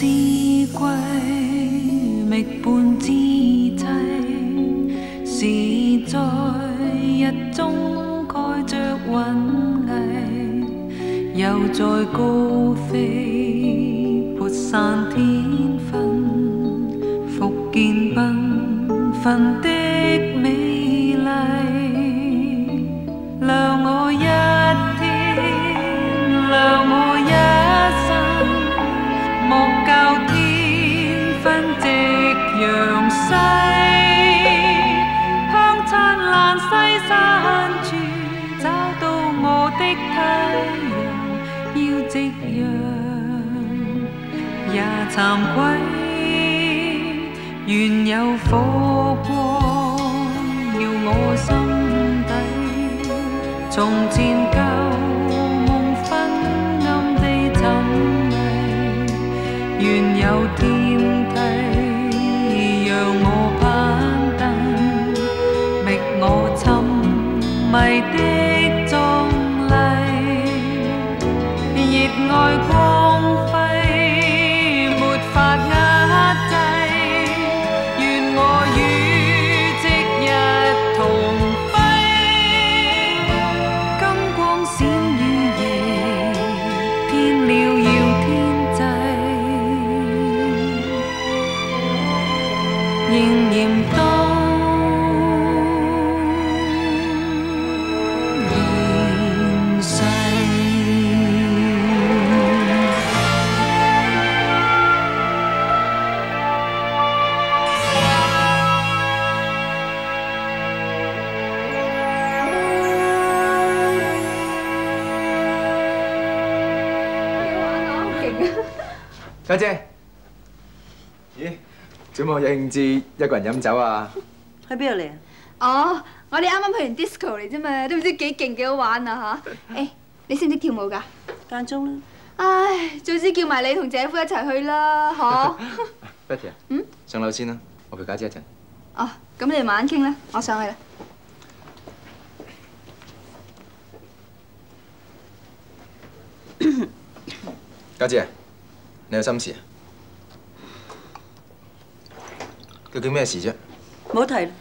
思歸，覓伴之際，是在日中蓋着雲霓，又在高飛撥散天分，復見繽紛的美麗，亮我一天，亮我一生，莫教天分夕陽西，向燦爛西山處找到我的太陽，要夕陽也慚愧，願有火光耀我心底，從前舊夢昏暗地沉迷，願有天梯讓我攀登，覓我沉迷的壯麗，熱愛光輝沒法壓制，願我與夕日同輝，金光閃於夜，天了要天際，仍然當現世。 家姐，咦，做冇有興致一個人飲酒啊？ 去邊度嚟啊？ 哦，我哋啱啱去完 disco 嚟啫嘛，都唔知幾勁幾好玩啊吓！誒，你識唔識跳舞㗎？ 間中啦。 唉，早知叫埋你同姐夫一齊去啦，嗬 ？Betty 啊，上樓先啦，我陪家姐一陣。 哦，咁你哋慢慢傾啦，我上去啦。 家姐，你有心事啊？究竟咩事啫？ 唔好提啦。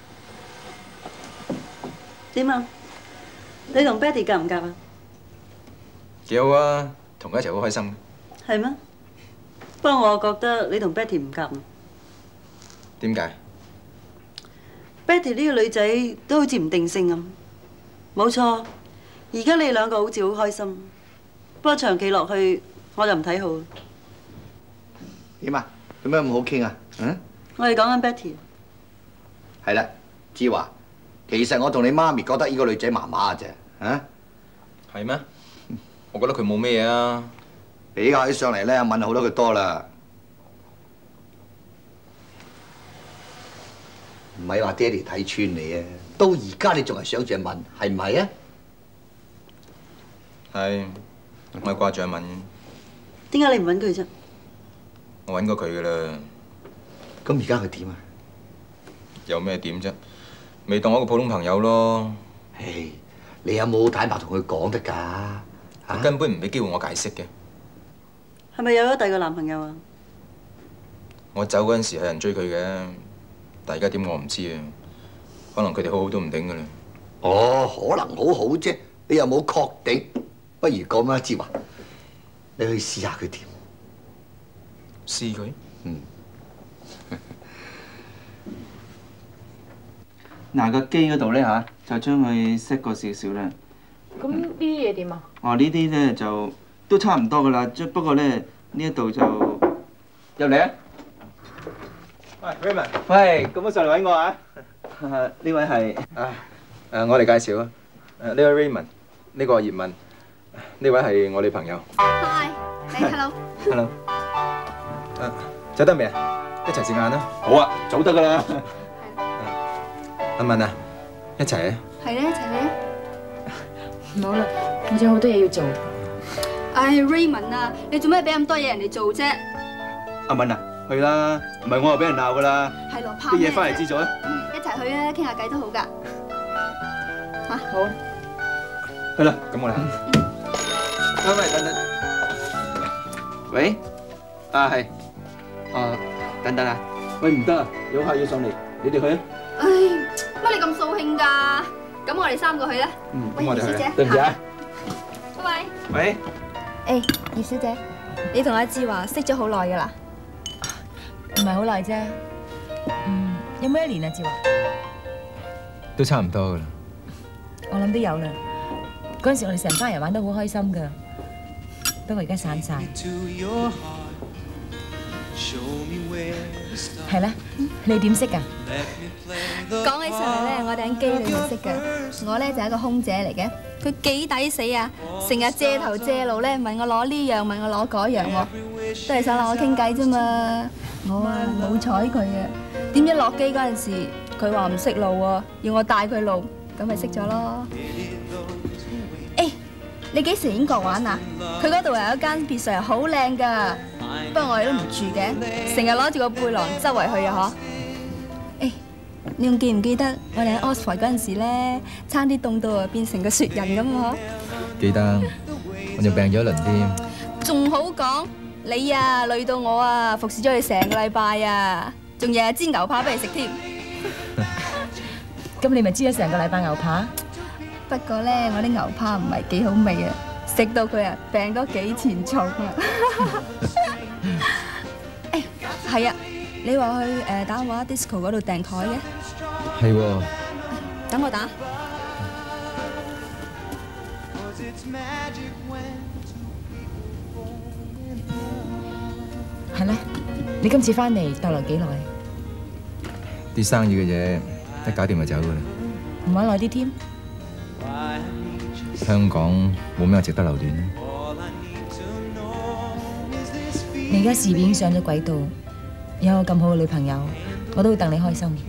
點啊？你同 Betty 夾唔夾啊？ 幾好啊，同佢一齊好開心。 係咩？不過我覺得你同 Betty 唔夾啊。 點解 ？Betty 呢個女仔都好似唔定性咁。冇錯，而家你兩個好似好開心，不過長期落去我就唔睇好。 點啊？有咩咁好傾啊？嗯？ 我哋講緊 Betty。 係啦，志華，其實我同你媽咪覺得呢個女仔麻麻嘅啫，啊？ 係咩？我覺得佢冇咩嘢啊。 比較起上嚟咧，問好多佢多啦。唔係話爹哋睇穿你啊，到而家你仲係想住問，係唔係啊？ 係，我係掛住問。 點解你唔揾佢啫？ 我揾過佢噶啦。 咁而家佢點啊？ 有咩點啫？未當我一個普通朋友咯。 唉，你有冇坦白同佢講得㗎？ 佢根本唔俾機會我解釋嘅。 係咪有咗第二個男朋友啊？ 我走嗰陣時有人追佢嘅，但而家點我唔知啊。可能佢哋好好都唔定㗎啦。 哦，可能好好啫，你又冇確定。不如咁啦，志華，你去試下佢點？ 試佢？ 嗯。 嗱，個機嗰度咧嚇，就將佢 set 過少少啦。 咁呢啲嘢點啊？ 哦，呢啲咧就都差唔多噶啦，不過咧呢一度就入嚟啊！ 喂 ，Raymond， 喂，咁樣上嚟揾我啊？呢位係我嚟介紹啊。呢位 Raymond，呢個葉問，呢位係我女朋友。 Hi， hello。 Hello。走得未啊？一齊食晏啦。 好啊，早得噶啦。 阿文啊，一齊啊！ 係咧，一齊去啊！ 唔好啦，我仲有好多嘢要做。 唉 ，Raymond 啊，你做咩俾咁多嘢人哋做啫？ 阿敏啊，去啦，唔係我又俾人鬧噶啦。 係咯，怕咩啫？ 啲嘢翻嚟知咗啊！ 一齊去啊，傾下偈都好㗎。嚇， 好。 去啦，咁我哋。喂，等等。喂，係。 等等啊！喂，唔得啊，有客要上嚟，你哋去啊！ 唉，乜你咁掃興㗎？咁我哋3個去啦。 咁我哋去。 葉小姐， 對唔住啊！ 拜拜。 喂。 誒，葉小姐，你同阿志華識咗好耐㗎啦？ 唔係好耐啫。有冇1年啊，志華？ 都差唔多噶啦。 我諗都有啦。嗰陣時我哋成班人玩得好開心㗎，不過而家散晒。係啦，你點識㗎？ 講起上嚟咧，我哋喺機裏面識㗎。我咧就係一個空姐嚟嘅，佢幾抵死啊！成日借頭借路咧，問我攞呢樣，問我攞嗰樣喎，都係想攞我傾偈啫嘛。我啊冇睬佢啊，點知落機嗰陣時，佢話唔識路喎，要我帶佢路，咁咪識咗咯。誒，你幾時英國玩啊？佢嗰度有一間別墅係好靚㗎，不過我哋都唔住嘅，成日攞住個背囊周圍去啊嗬。誒，你仲記唔記得我哋喺 Oxford 嗰陣時咧，差啲凍到啊變成個雪人咁嗬？ 記得，我仲病咗一輪添。 仲好講，你啊累到我啊，服侍咗你成個禮拜啊，仲日日煎牛扒俾你食添。 咁你咪煎咗成個禮拜牛扒？ 不過咧，我啲牛扒唔係幾好味啊，食到佢啊病多幾錢重啊！誒，係啊，你話去打電話 disco 嗰度訂台嘅？ 係喎。 等我打。 係咧，你今次翻嚟逗留幾耐？ 啲生意嘅嘢一搞掂就走噶啦。 唔玩耐啲添？ 香港冇咩值得留戀。 你而家事業已經上咗軌道，有個咁好嘅女朋友，我都會戥你開心。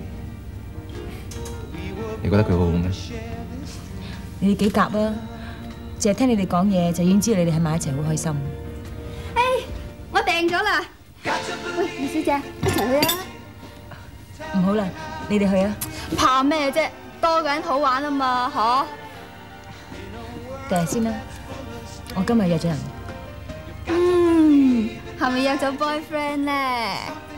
你覺得佢好好咩？ 你哋幾夾啊？淨係聽你哋講嘢就已經知道你哋喺埋一齊好開心。 誒，我訂咗啦。喂，葉小姐，一齊去啊！ 唔好啦，你哋去啊。 怕咩啫？多個人好玩啊嘛，嗬？ 第日先啦，我今日約咗人。 係咪約咗 boyfriend 咧？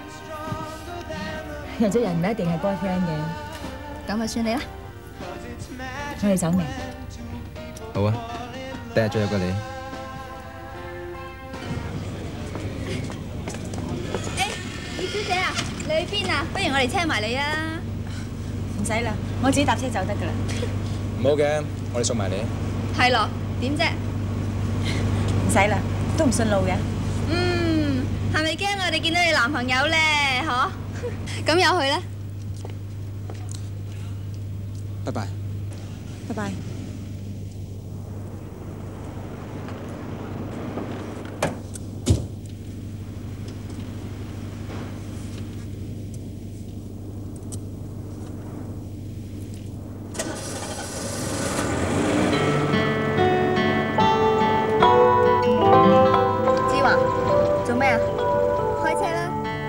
約咗人唔一定係 boyfriend 嘅。 咁咪算你啦。 我哋走未？ 好啊，第日再約過你。 葉小姐啊，你去邊啊？不如我哋車埋你啊！ 唔使啦，我自己搭車走得噶啦。 唔好嘅，我哋送埋你。 係咯，點啫？ 唔使啦，都唔順路嘅。 係咪驚我哋見到你男朋友咧？嗬？咁有去啦。 拜拜。 拜拜。 志華，做咩啊？開車啦！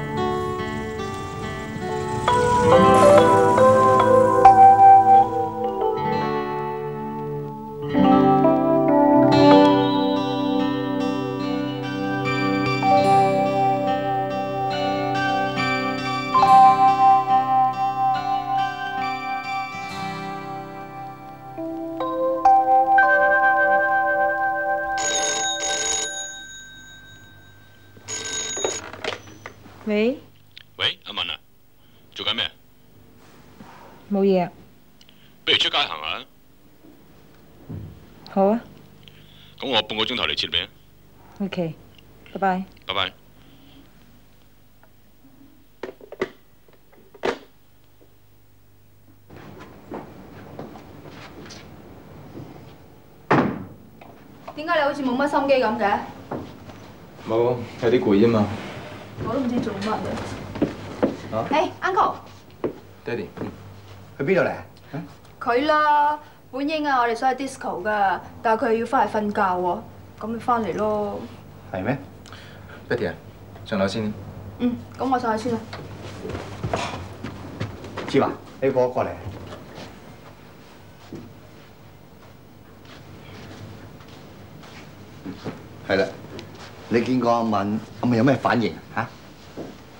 喂？ 喂，阿文啊，做緊咩？ 冇嘢啊。 不如出街行下。 好啊。 咁我半個鐘頭嚟接你啊。 OK，拜拜。 拜拜。 點解你好似冇乜心機咁嘅？ 冇，有啲攰啫嘛。 我都唔知做乜啊！誒，Uncle， 爹哋， 去邊度嚟？ 佢啦，本應啊，我哋想去 disco 噶，但係佢要翻嚟瞓覺喎，咁咪翻嚟咯。 係咩？ Betty 啊，上樓先。 咁我上去先啦。 志華，你過嚟。係啦，你見過阿敏有咩反應啊？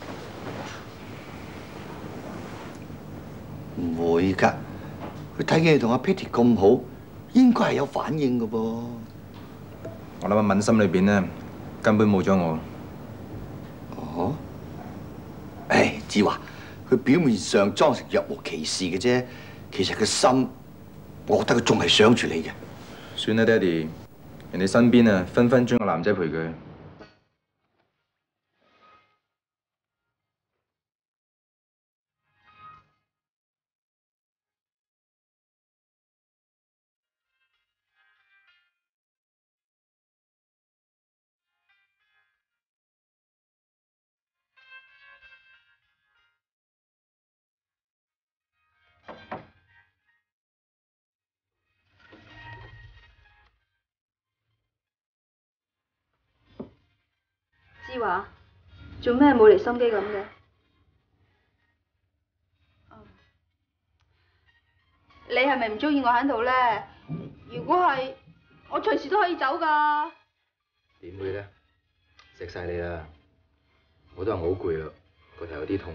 佢睇見你同阿 Patty 咁好，應該係有反應嘅噃。 我諗阿敏心裏邊咧根本冇咗我。 哦，唉，志華，佢表面上裝成若無其事嘅啫，其實個心，我覺得佢仲係想住你嘅。 算啦，爹哋，人哋身邊啊分分鐘有男仔陪佢。 志華，做咩冇嚟心機咁嘅？你係咪唔中意我喺度咧？如果係，我隨時都可以走㗎。 點會咧？錫晒你啦！我都話我好攰啦，個頭有啲痛。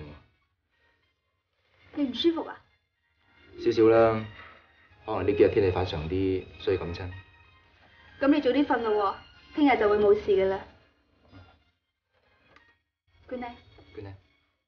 你唔舒服啊？ 少少啦，可能呢幾日天氣反常啲，所以咁親。 咁你早啲瞓啦喎，聽日就會冇事㗎啦。Good night. Good night.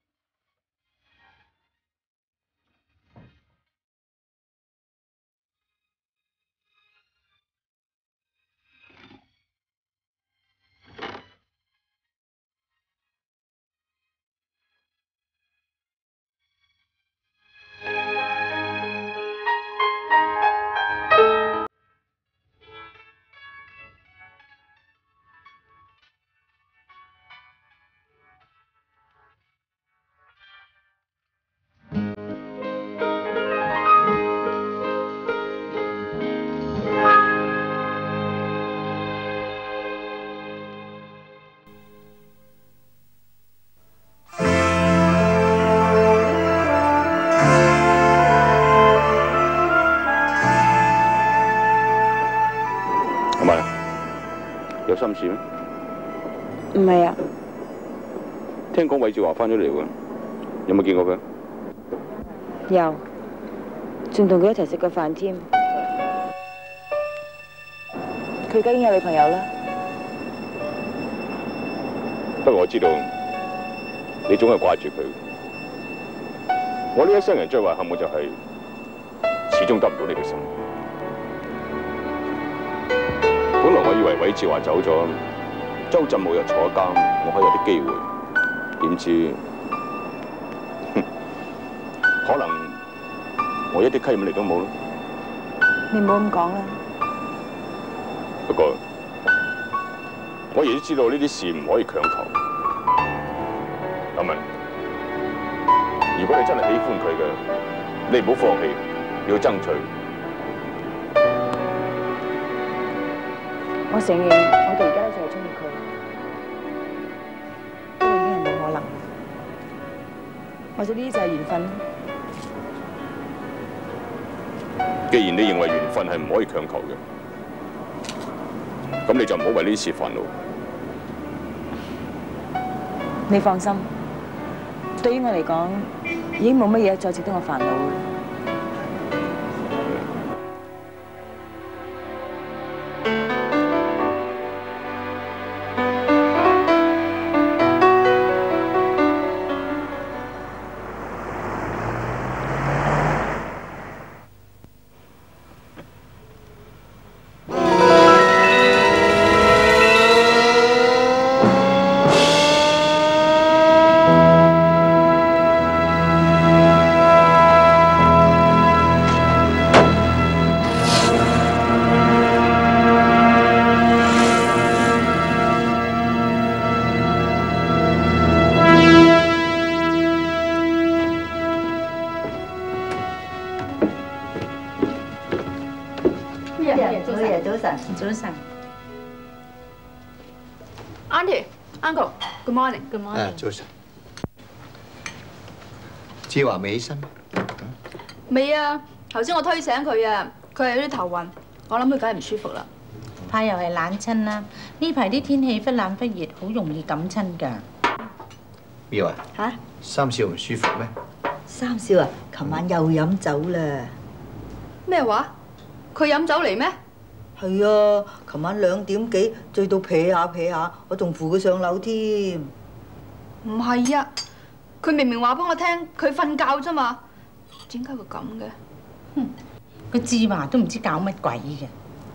有心事咩？ 唔係啊， 聽講韋志華翻咗嚟喎，有冇見過佢？ 有，仲同佢一齊食過飯添。佢而家已經有女朋友啦。 不過我知道你總係掛住佢。我呢一生人最遺憾嘅就係始終得唔到你嘅心。本來我以為韋志華走咗，周振武又坐監，我可以有啲機會。點知，可能我一啲吸引力都冇咯。 你唔好咁講啦。 不過，我亦都知道呢啲事唔可以強求。阿文，如果你真係喜歡佢嘅，你唔好放棄，要爭取。 我承認，我哋而家都仲係中意佢，不過已經係冇可能。或者呢啲就係緣分啦。 既然你認為緣分係唔可以強求嘅，咁你就唔好為呢啲事煩惱。 你放心，對於我嚟講，已經冇乜嘢再值得我煩惱啦。 早晨 ，Auntie、Uncle，Good morning。Good morning。 早晨。志華未起身？ 未啊，頭先我推醒佢啊，佢係有啲頭暈，我諗佢梗係唔舒服啦。 怕又係冷親啦，呢排啲天氣忽冷忽熱，好容易感親㗎。 妙啊！ 嚇？ 三少唔舒服咩？ 三少啊，琴晚又飲酒啦。 咩話？佢飲酒嚟咩？ 係啊，琴晚2點幾醉到撇下撇下，我仲扶佢上樓添。 唔係啊，佢明明話俾我聽，佢瞓覺啫嘛，點解會咁嘅？ 哼，個志華都唔知搞乜鬼嘅。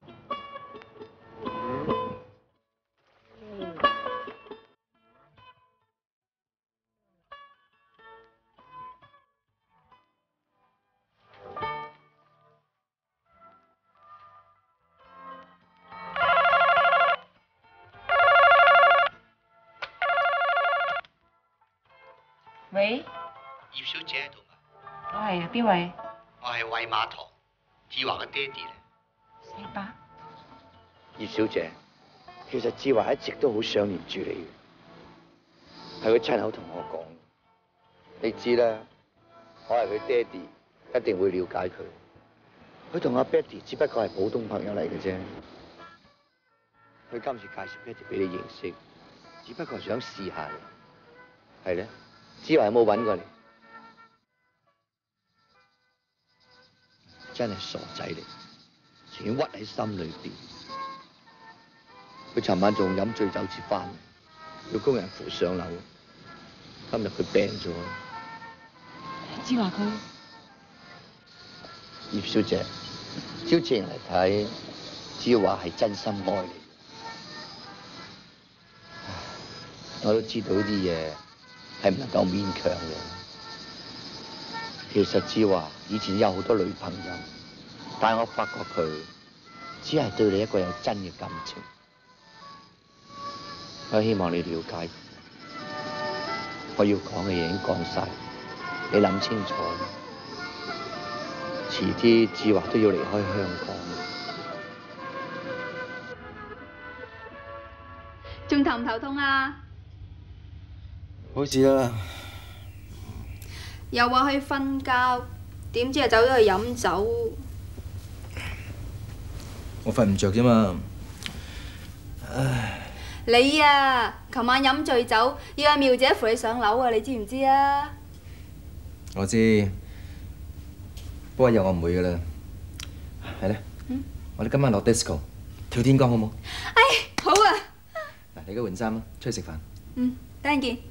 喂， 葉小姐喺度嘛？ 我係啊，邊位？ 我係偉馬堂，志華嘅爹哋咧。 姓白。 葉小姐，其實志華一直都好想念住你嘅，係佢親口同我講。你知啦，我係佢爹哋，一定會了解佢。佢同阿 Betty 只不過係普通朋友嚟嘅啫。佢今次介紹 Betty 俾你認識，只不過係想試下你。係咧。志華有冇揾過你？真係傻仔嚟，情願屈喺心裏邊。佢尋晚仲飲醉酒至翻，要工人扶上樓。今日佢病咗。 志華佢， 葉小姐，照情嚟睇，志華係真心愛你。我都知道呢啲嘢係唔能夠勉強嘅。其實志華以前有好多女朋友，但係我發覺佢只係對你一個有真嘅感情。我希望你了解，我要講嘅嘢已經講晒，你諗清楚。遲啲志華都要離開香港， 仲頭唔頭痛啊？ 好似啦。 又話去瞓覺，點知又走咗去飲酒。 我瞓唔着啫嘛。唉。 你啊，琴晚飲醉酒，要阿妙姐扶你上樓啊！你知唔知啊？ 我知，不過有我唔會噶啦。係咧，我哋今晚落 disco 跳天光好冇？ 哎，好啊！ 嗱，你而家換衫啦，出去食飯。 等陣見。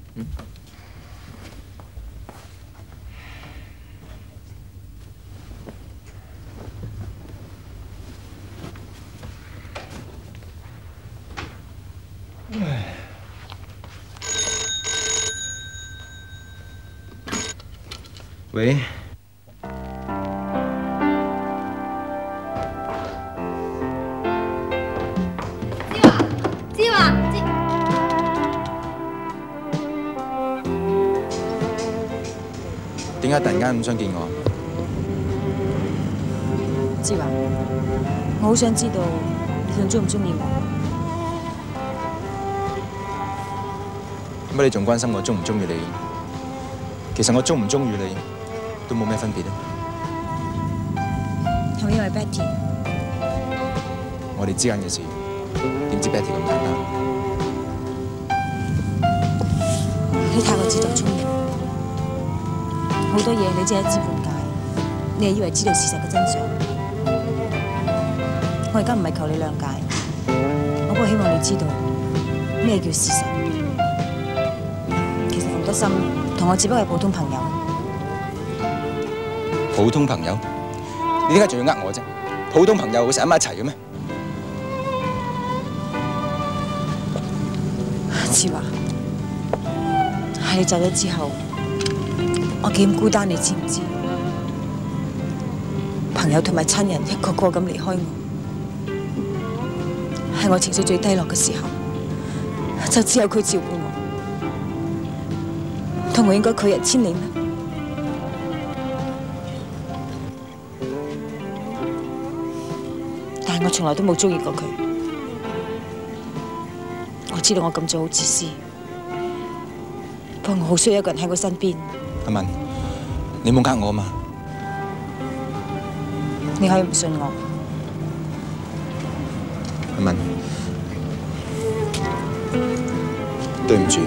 喂。 芝華， 點解突然間咁想見我？ 芝華，我好想知道你仲中唔中意我？ 乜你仲關心我中唔中意你？其實我中唔中意你都冇咩分別啊！ 係咪因為 Betty？ 我哋之間嘅事，點知 Betty 咁簡單？ 你太過自作聰明，好多嘢你只係一知半解，你係以為知道事實嘅真相。我而家唔係求你諒解，我不過希望你知道咩叫事實。其實馮德森同我只不過係普通朋友。 普通朋友？你點解仲要呃我啫？普通朋友會成日喺埋一齊嘅咩？ 志華，喺你走咗之後，我幾咁孤單，你知唔知？朋友同埋親人一個個咁離開我，喺我情緒最低落嘅時候，就只有佢照顧我。同我應該拒人千里咩？但係我從來都冇中意過佢。我知道我咁做好自私，不過我好需要一個人喺我身邊。 阿文，你冇呃我嘛？ 你可以唔信我。 阿文，對唔住。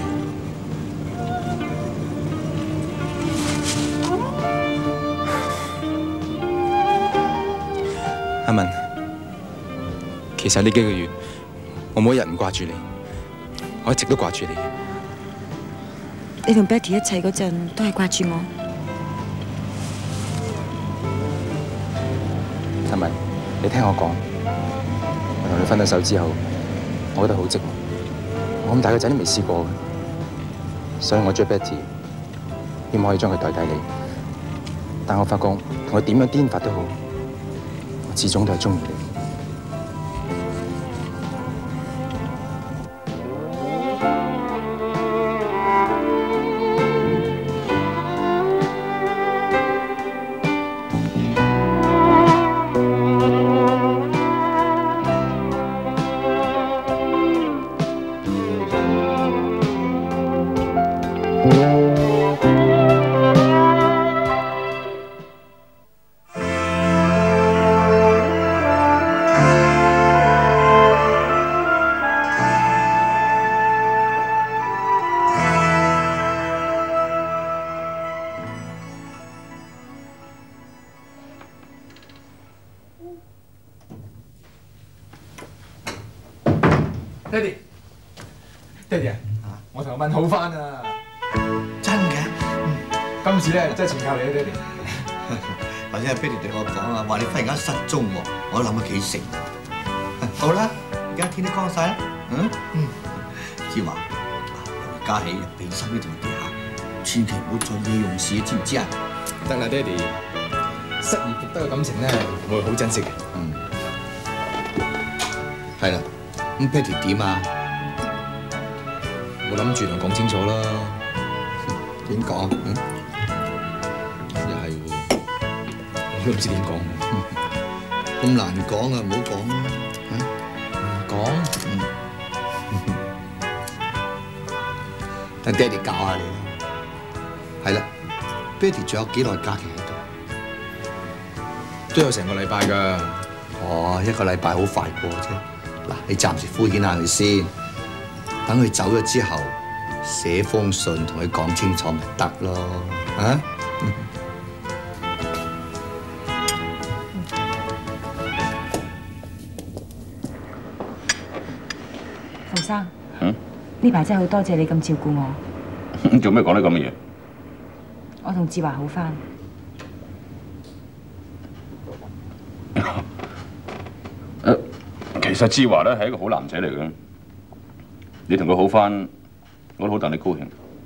其實呢幾個月，我冇一日唔掛住你，我一直都掛住你。 你同 Betty 一齊嗰陣都係掛住我。 係咪？你聽我講，我同你分咗手之後，我覺得好寂寞。我咁大個仔都未試過嘅，所以我追 Betty， 希望可以將佢代替你。但我發覺同佢點樣顛法都好，我始終都係中意你。 爹哋啊，我同阿敏好翻啊！ 真嘅？ 今次咧真係全靠你啊，爹哋。 或者係 Betty 對我講啊，話你忽然間失蹤喎，我都諗咗幾成。好啦，而家天都光晒啦，志華，而家起俾心呢條地下，千祈唔好再夜用事，知唔知啊？ 得啦，爹哋，失而復得嘅感情咧，我會好珍惜嘅。 係啦，咁 Betty 點啊？ 我諗住同佢講清楚啦。 點講？ 又係喎，我都唔知點講。 咁難講啊，唔好講啦。 講？ 等爹哋教下你啦。係啦 ，Betty 仲有幾耐假期喺度？ 都有成個禮拜㗎。 哦，一個禮拜好快過啫。嗱，你暫時敷衍下佢先。等佢走咗之後，寫封信同佢講清楚咪得咯，啊？ 馮生，呢排真係好多謝你咁照顧我。 做咩講啲咁嘅嘢？ 我同志華好返。 其實志華咧係一個好男仔嚟嘅。你同佢好返，我都好戥你高興。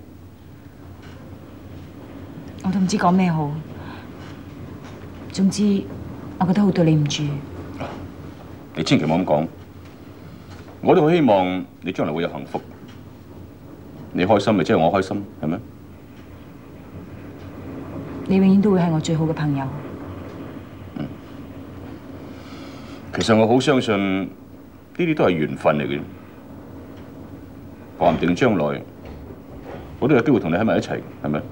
我都唔知講咩好。總之，我覺得好對你唔住。 你千祈唔好咁講。我都好希望你將來會有幸福。你開心咪即係我開心，係咪？ 你永遠都會係我最好嘅朋友。 其實我好相信呢啲都係緣分嚟嘅。話唔定將來我都有機會同你喺埋一齊，係咪？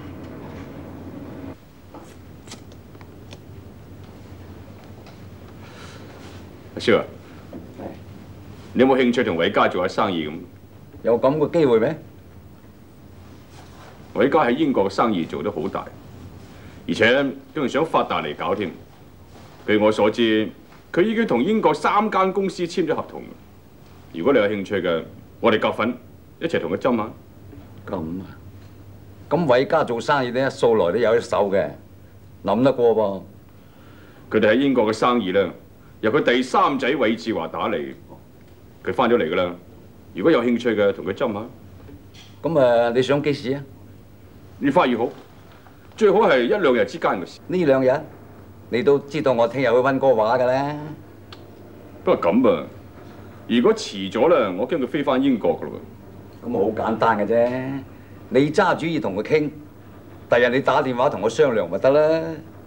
阿蕭啊，你有冇興趣同偉嘉做下生意咁？ 有咁嘅機會咩？ 偉嘉喺英國嘅生意做得好大，而且仲想發達嚟搞添。據我所知，佢已經同英國3間公司簽咗合同。如果你有興趣嘅，我哋夾份一齊同佢斟下。 咁啊？咁偉嘉做生意咧，素來都有一手嘅，諗得過噃。 佢哋喺英國嘅生意咧，由佢第3仔韋志華打嚟，佢翻咗嚟㗎啦。如果有興趣嘅，同佢斟下。 咁你想幾時啊？ 越快越好，最好係1-2日之間嘅事。 呢2日，你都知道我聽日去溫哥華㗎啦。 不過咁噃，如果遲咗咧，我驚佢飛翻英國㗎咯喎。 咁好簡單嘅啫，你揸主意同佢傾，第日你打電話同我商量咪得啦。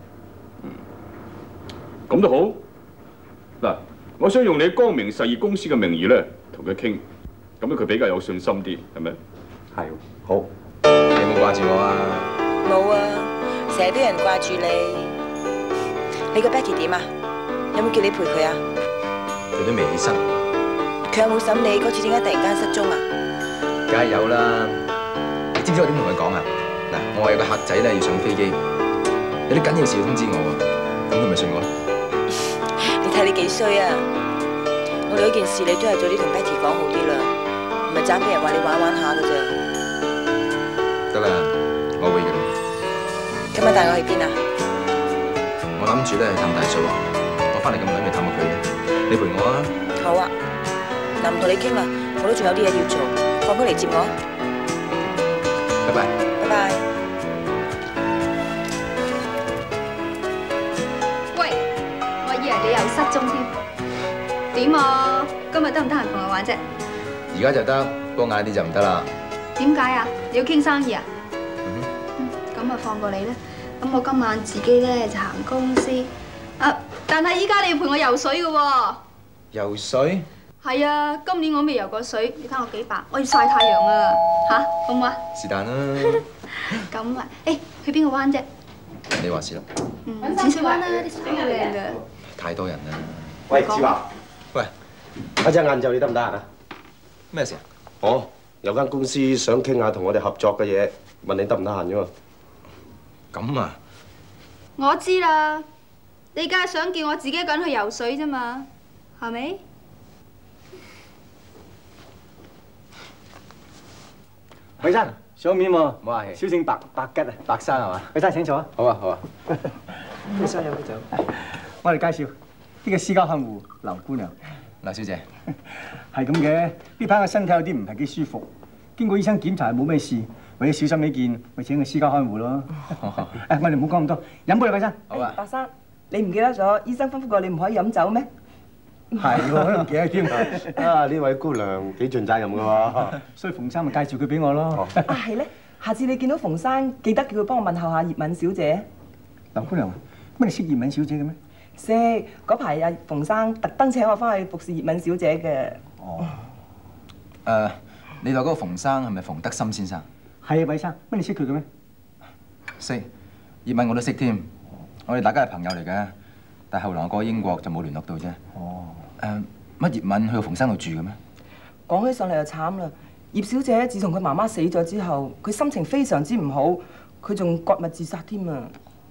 咁都好。嗱，我想用你光明實業公司嘅名義咧，同佢傾，咁樣佢比較有信心啲，係咪？ 係，好。你有冇掛住我啊？ 冇啊，成日都有人掛住你。你個 Betty 點啊？有冇叫你陪佢啊？ 佢都未起身。 佢有冇審你嗰次點解突然間失蹤啊？ 梗係有啦。你知唔知我點同佢講啊？嗱，我話有個客仔咧要上飛機，有啲緊要事要通知我喎。咁佢咪信我咯？ 你睇你幾衰啊！ 我哋嗰件事你都係早啲同 Betty 講好啲啦，唔係爭俾人話你玩玩下㗎咋。 得啦，我會嘅。 今晚帶我去邊啊？ 我諗住咧去探大嫂，我翻嚟咁耐未探過佢嘅，你陪我啊？ 好啊，嗱唔同你傾啦，我都仲有啲嘢要做，放工嚟接我。 拜拜。 拜拜。 喂，我以為你又失蹤添。點啊？今日得唔得閒同我玩啫？ 而家就得，不過晏啲就唔得啦。 點解啊？你要傾生意啊？咁啊放過你啦。咁我今晚自己咧就行公司。啊！但係依家你要陪我游水嘅喎。 游水？ 係啊，今年我未游過水，你睇我幾白，我要曬太陽啊！嚇，好唔好啊？ 是但啦。 咁啊，誒，去邊個灣啫？ 你話事啦。 淺水灣啦，啲水好靚㗎。 太多人啦。 喂，志華。喂，一陣晏晝你得唔得閒啊？ 咩事啊？ 哦，有間公司想傾下同我哋合作嘅嘢，問你得唔得閒啫嘛？ 咁啊？ 我知啦，你梗係想叫我自己一個人去游水啫嘛，係咪？ 偉生，上面喎， 唔好客氣。 小姓白吉啊， 白生係嘛？ 偉生請坐啊。 好啊，好啊。 啲生有啲酒。我哋介紹呢個私家看護劉姑娘。 劉小姐。 係咁嘅，呢排我身體有啲唔係幾舒服，經過醫生檢查係冇咩事，為咗小心起見，咪請個私家看護咯。誒，我哋唔好講咁多，飲杯啦，偉生。 好啊。 白生，你唔記得咗醫生吩咐過你唔可以飲酒咩？ 係喎，可能唔記得添。 啊，呢位姑娘幾盡責任㗎喎， 所以馮生咪介紹佢俾我咯。 啊，係咧，下次你見到馮生，記得叫佢幫我問候下葉敏小姐。 劉姑娘，乜你識葉敏小姐嘅咩？ 識，嗰排阿馮生特登請我翻去服侍葉敏小姐嘅。 哦。你話嗰個馮生係咪馮德森先生？ 係啊，偉生，乜你識佢嘅咩？ 識，葉敏我都識添，我哋大家係朋友嚟嘅，但係後來我過英國就冇聯絡到啫。 哦。 乜葉敏去到馮生度住嘅咩？ 講起上嚟就慘啦，葉小姐自從佢媽媽死咗之後，佢心情非常之唔好，佢仲割脈自殺添啊！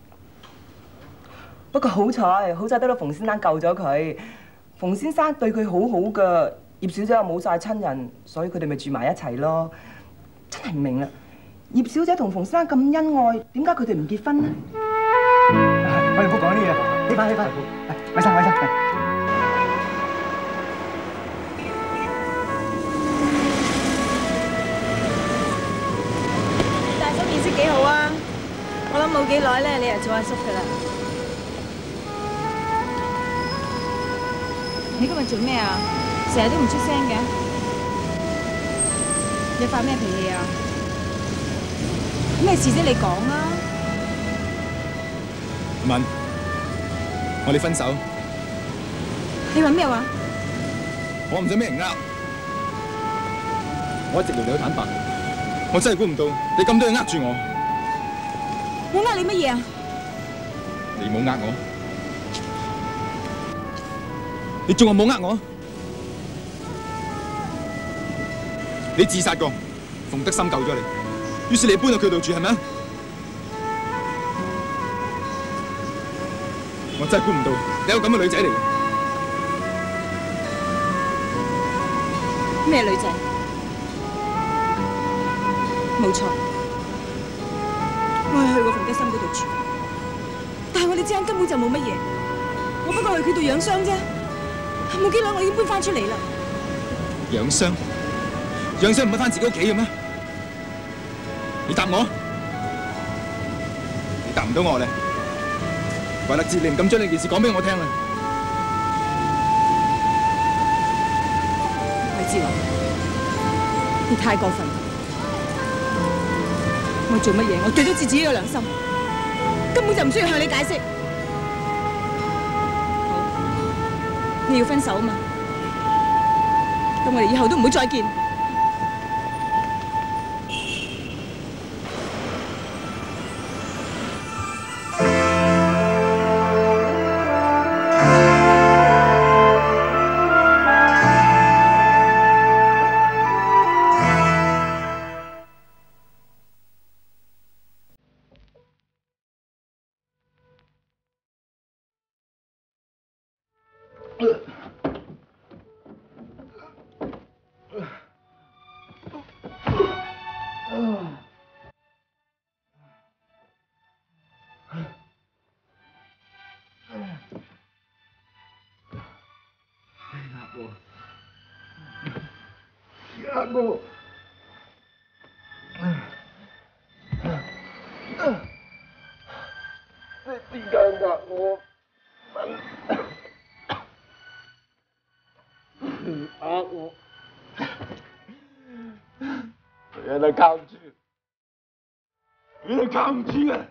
不過好彩得到馮先生救咗佢。馮先生對佢好好噶，葉小姐又冇晒親人，所以佢哋咪住埋一齊咯。真係唔明啦，葉小姐同馮先生咁恩愛，點解佢哋唔結婚呢？ 我哋唔好講呢嘢，起翻，偉生。 大叔面色幾好啊！我諗冇幾耐咧，你就做阿叔噶啦。你今日做咩啊？成日都唔出聲嘅，你發咩脾氣啊？咩事啫？你講啊！ 敏，我哋分手。 你話咩話？ 我唔想咩人呃，我一直同你好坦白，我真係估唔到你咁多嘢呃住我。 我呃你乜嘢啊？ 你冇呃我，你仲話冇呃我？你自殺過，馮德森救咗你，於是你搬到佢度住係咪啊？我真係估唔到你有咁嘅女仔嚟嘅。 咩女仔？冇錯，我係去過馮德森嗰度住，但係我哋之間根本就冇乜嘢。我不過去佢度養傷啫，冇幾耐我已經搬翻出嚟啦。 養傷？養傷唔係翻自己屋企嘅咩？你答我，你答唔到我咧。維勒哲，你唔敢將呢件事講俾我聽啦。 韋志華，你太過分！我做乜嘢？我對得住自己嘅良心，根本就唔需要向你解釋。好，你要分手啊嘛？咁我哋以後都唔會再見。 原来抗拒，原来抗拒啊！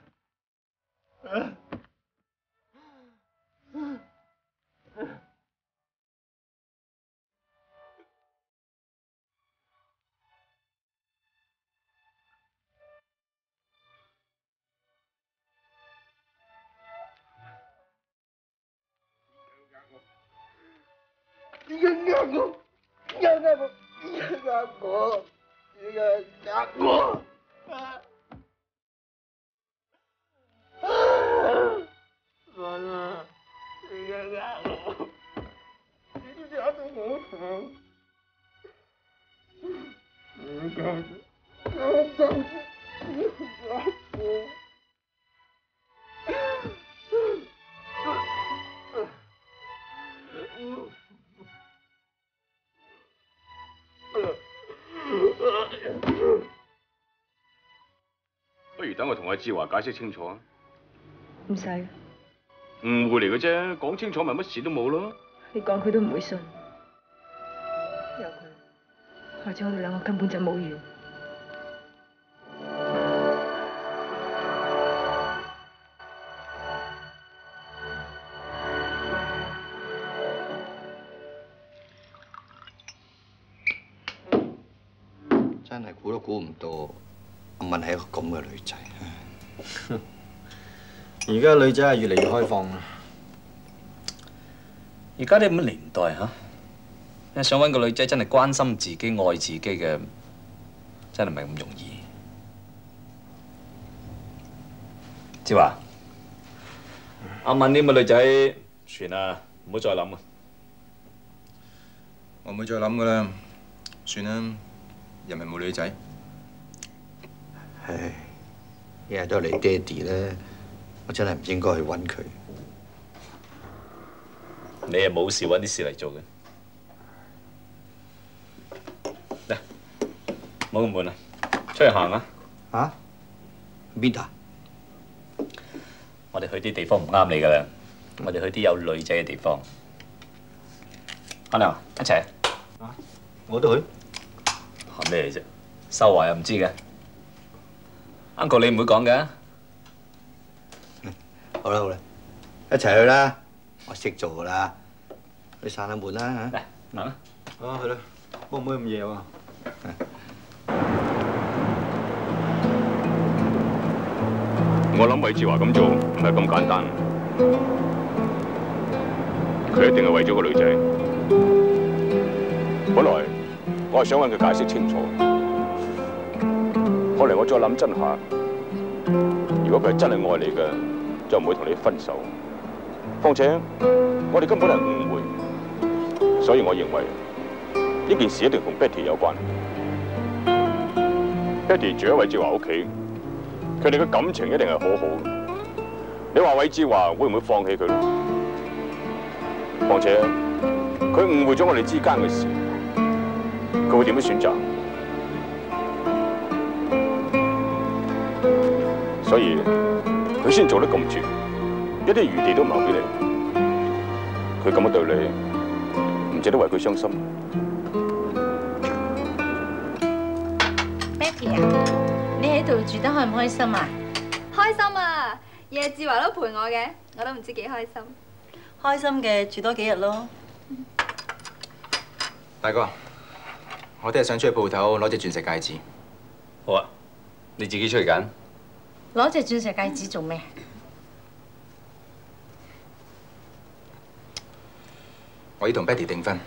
你个呃我，你个呃我，你个呃我，你个呃我。 完了，你看看我，你这样子好疼。你看看，我当时你看我。不如等我同阿志華解釋清楚啊！ 唔使， 誤會嚟嘅啫，講清楚咪乜事都冇咯。 你講佢都唔會信，有佢，或者我哋兩個根本就冇緣。 真係估都估唔到，阿敏係一個咁嘅女仔。 而家女仔係越嚟越開放啦。 而家啲咁嘅年代嚇，想揾個女仔真係關心自己、愛自己嘅，真係唔係咁容易。志華，阿敏呢個女仔，算啦，唔好再諗啊！ 我唔會再諗噶啦，算啦，又唔係冇女仔。 唉，一日都係你爹哋咧，我真係唔應該去揾佢。 你係冇事揾啲事嚟做嘅。嚟，冇咁悶啦，出去行啊！ 嚇？邊度？ 我哋去啲地方唔啱你噶啦，我哋去啲有女仔嘅地方。阿娘，一齊。 啊！我都去。 嚇咩嚟啫？收華又唔知嘅。Uncle 你唔會講嘅。 好啦好啦，一齊去啦！我識做噶啦，你散下門啦嚇。 嚟，行啦。 啊，去啦，可唔可以咁夜喎？ 我諗韋志華咁做唔係咁簡單，佢一定係為咗個女仔。本來我係想揾佢解釋清楚，後嚟我再諗真下，如果佢係真係愛你嘅，就唔會同你分手。況且我哋根本係誤會，所以我認為呢件事一定同 Betty 有關。Betty 住喺韋志華屋企。佢哋嘅感情一定係好好嘅。你話韋志華會唔會放棄佢咧？況且佢誤會咗我哋之間嘅事，佢會點樣選擇？所以佢先做得咁絕，一啲餘地都唔留俾你。佢咁樣對你，唔值得為佢傷心。 Betty 啊！你喺度住得開唔開心啊？ 開心啊！夜志華都陪我嘅，我都唔知幾開心。 開心嘅住多幾日咯。 大哥，我聽日想出去鋪頭攞隻鑽石戒指。 好啊，你自己出去揀。 攞隻鑽石戒指做咩？ 我要同 Betty 訂婚。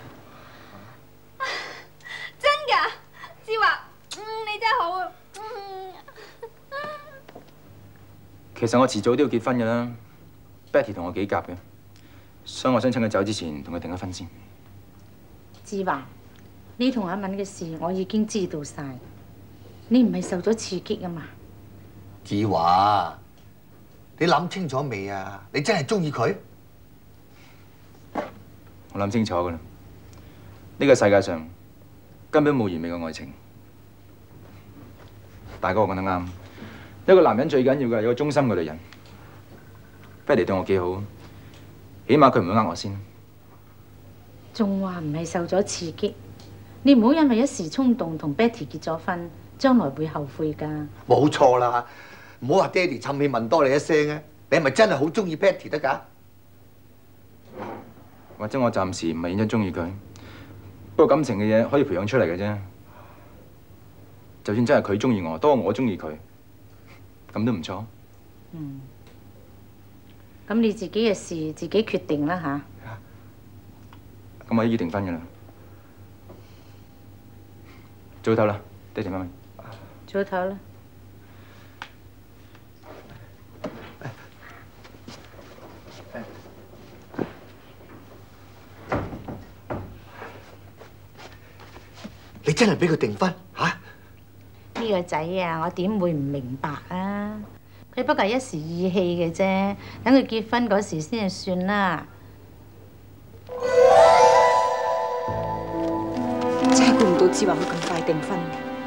真㗎？志華，你真係好啊！ 其實我遲早都要結婚㗎啦 ，Betty 同我幾夾嘅，所以我想趁佢走之前同佢訂咗婚先。 志華，你同阿敏嘅事我已經知道晒，你唔係受咗刺激啊嘛？ 志華，你諗清楚未啊？你真係中意佢？ 我諗清楚㗎啦， 呢個世界上根本冇完美嘅愛情。大哥講得啱，一個男人最緊要嘅係有個忠心嘅女人。Betty 對我幾好，起碼佢唔會呃我先。 仲話唔係受咗刺激，你唔好因為一時衝動同 Betty 結咗婚，將來會後悔㗎。 冇錯啦，唔好話爹哋氹氣問多你一聲啊！你係咪真係好中意 Betty 得㗎？ 或者我暫時唔係認真中意佢，不過感情嘅嘢可以培養出嚟嘅啫。就算真係佢中意我，多過我中意佢，咁都唔錯。 嗯。咁你自己嘅事自己決定啦嚇。 咁我已經訂婚㗎啦。早唞啦，爹哋媽咪。 早唞啦。 你真係俾佢訂婚嚇？ 呢個仔啊，我點會唔明白啊？佢不過係一時意氣嘅啫，等佢結婚嗰時先係算啦。 真係估唔到志華佢咁快訂婚。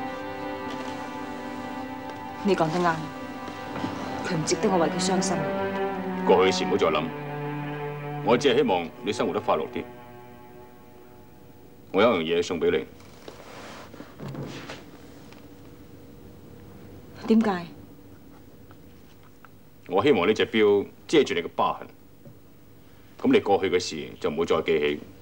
你講得啱，佢唔值得我為佢傷心。 過去嘅事唔好再諗，我只係希望你生活得快樂啲。我有一樣嘢送俾你。 點解？ 我希望呢隻錶遮住你嘅疤痕，咁你過去嘅事就唔會再記起。